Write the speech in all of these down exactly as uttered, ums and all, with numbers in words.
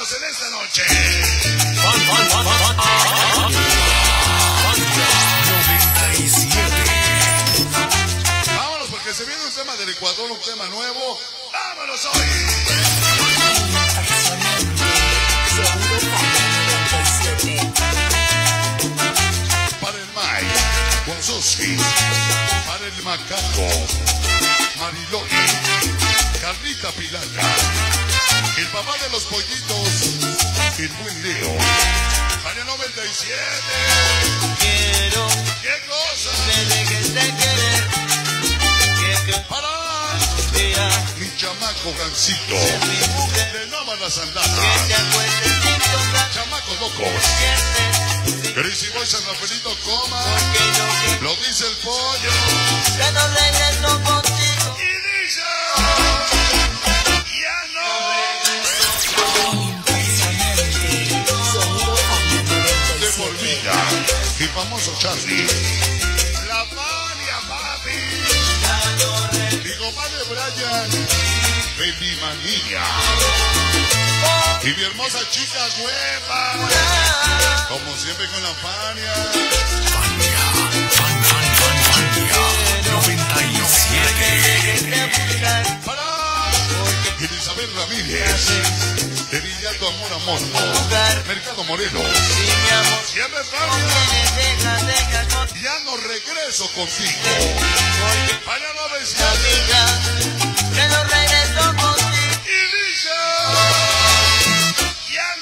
vámonos en esta noche. noventa y siete. Vámonos porque se viene un tema del Ecuador, un tema nuevo. Vámonos hoy. Para el Mike Wazowski, para el Macaco, Mariloni, Carlita Pilata, el papá de los pollitos, el buen Leo, para el noventa y siete. Quiero ¿Qué cosa? que me dejes de querer, que, que Para vea mi chamaco Gancito, mi mujer, de Nova las que Andadas, te acuestes sin tocar, chamacos locos, que Crazy Boy San Rafaelito Coma, que yo lo dice el pollo, que no regreso contigo. y dice, ya no. De por vida, el famoso Charlie, la Fania, papi, mi compadre Brian, Baby Manilla, y mi hermosa chica hueva, como siempre con la Fania, Fania, fan, fan, fan, Fania, noventa y siete. para Elizabeth Ramírez, de Villato Amor Amor, Mercado Moreno, Si mi amor siempre no Fania, tienes, deja, deja contigo. ya no regreso contigo, Porque para no la decir, amiga, que no regreso contigo. y dice, ya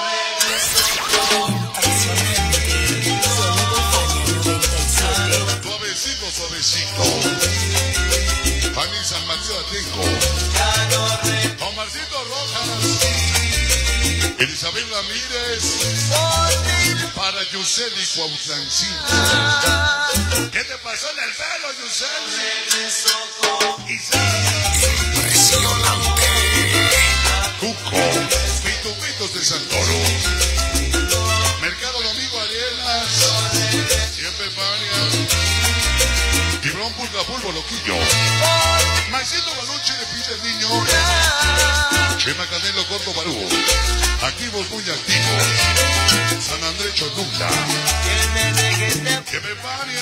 no, suavecito, suavecito, Fanny San Mateo Atenco, Omarcito Rojas, Elizabeth Ramírez, para Yuseli Cuautlancina. ¿Qué te pasó en el pelo, Yuseli? Isabel, Impresionante. Cuco, Pitupitos de Santoro, Mercado Domingo Arenas, siempre Fania, Tibrón Pulga Pulvo Loquillo, Maicito Baluche de Pite el Niño, Chema Canelo Corto Barú, activos muy activos, San Andrés Cholula, Que me dejes de que me Fania,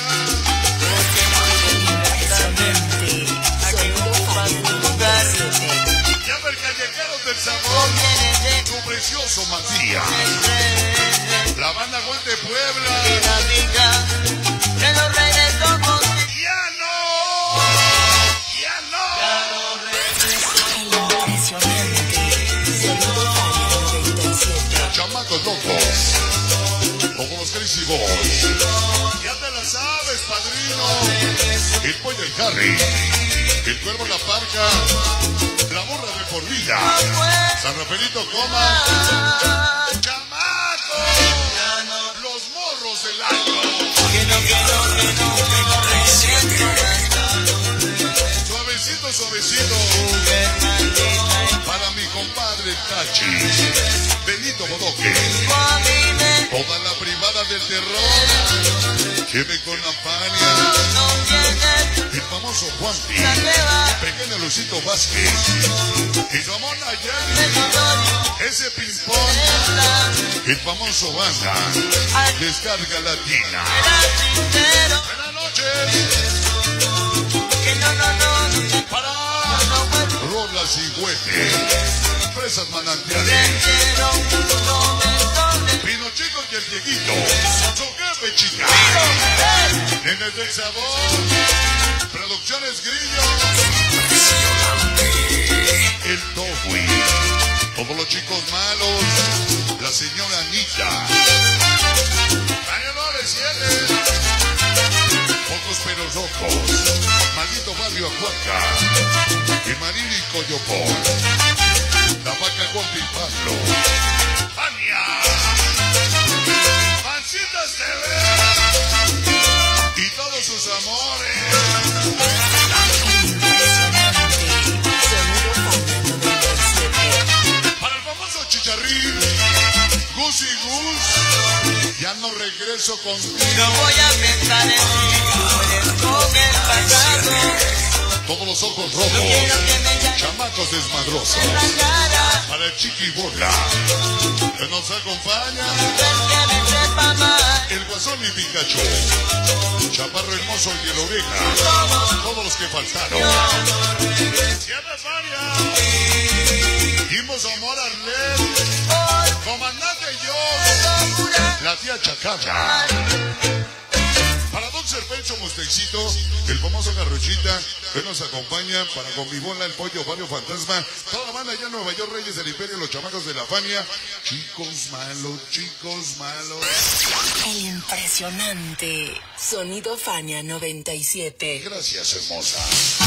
aquí ocupas un lugar. ya ver callejeros del sabor, Tienes de tu precioso Matías, estrés. la banda Guante Y Puebla, la amiga, que no regreso contigo. ya no, ya no, chamacos locos, como los Crazy Boys, ya te la sabes, padrino, el pollo el Harry, el cuervo la parca, la burra de por vida, San Rafaelito Coma, chamaco, los morros del año, Que no, que no, que no, que no regreso más. suavecito, suavecito, Mujer maldita, para mi compadre el Tachi, Benito Bodoque, a mí me toda la privada del terror, lleve con la Fania, no tienes el famoso Juanpi, la nueva. pequeño Lucito Vázquez, y su amor De Nayeli, dolor ese ping-pong, está el famoso Banda, al descarga latina. sincero. Buenas noches, Que no, no, no, no, para no puedo. Rolas y Huete, Fresas Te Manantiales, quiero un momento de Pino Chico y el Dieguito, su jefe chica, Nenes del Sabor, Producciones Grillo, el Towi, todos los chicos malos, la señora Anita, Año nueve siete, pocos pelos rojos, maldito barrio Acuaca, y Marili Coyopón, la vaca con Pablo, Fania, Pancitas T V, y todos sus amores. Para el famoso Chicharrín, Gus y Gus, ya no regreso contigo. No voy a pensar en ti, puedes con el pasado. Todos los ojos No quiero rojos, que me llames chamacos desmadrosos. en la cara. para el Chiqui Bola, que nos acompaña. El Guasón y Pikachu, Chaparro Hermoso y el Oreja, todos los que faltaron. Sierra Faria, Dimos Amor Arlet, Comandante yo, la tía Chacabra. Para Don Serpencho Mostecito, el famoso Garrochita, que nos acompaña. Para con mi bola, el Pollo Barrio Fantasma, toda la banda allá en Nueva York, Reyes del Imperio, los chamacos de la Fania. Chicos malos, chicos malos. El impresionante Sonido Fania noventa y siete. Gracias, hermosa.